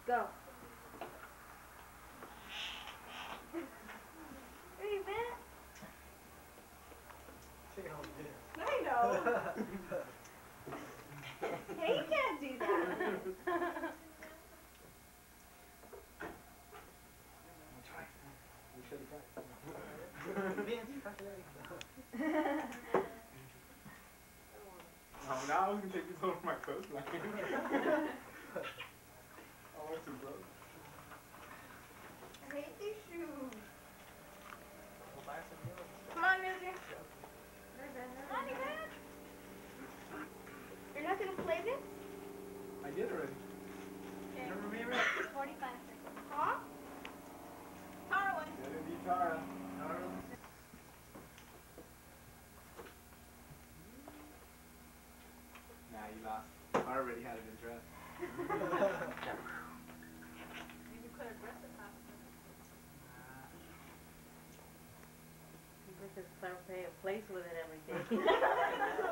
Go. Hey, Yvette. I know. Hey, you can't do that. Oh, now I can take this over my coastline. I want to, bro. I hate these shoes. Come on, Newsy. Come on, Yvette. You're not going to play this? I did already. Okay. Remember me, Rick? 45 seconds. Huh? Tara wins. That is Tara. Nah, you lost. I already had it addressed. Maybe put a dress on top of it. You could start playing place with it every day.